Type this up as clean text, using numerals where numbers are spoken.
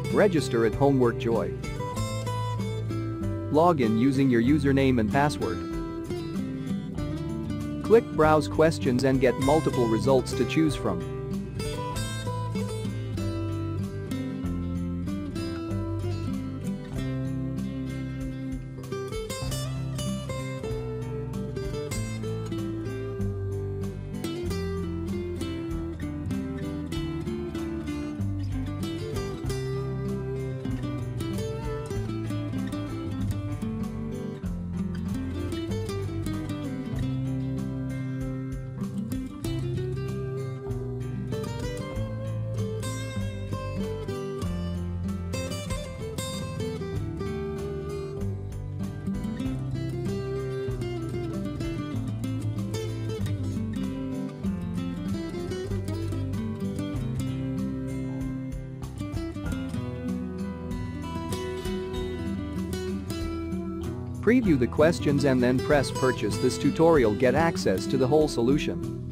Register at Homework Joy. Log in using your username and password. Click Browse Questions and get multiple results to choose from. Preview the questions and then press Purchase. This tutorial get access to the whole solution.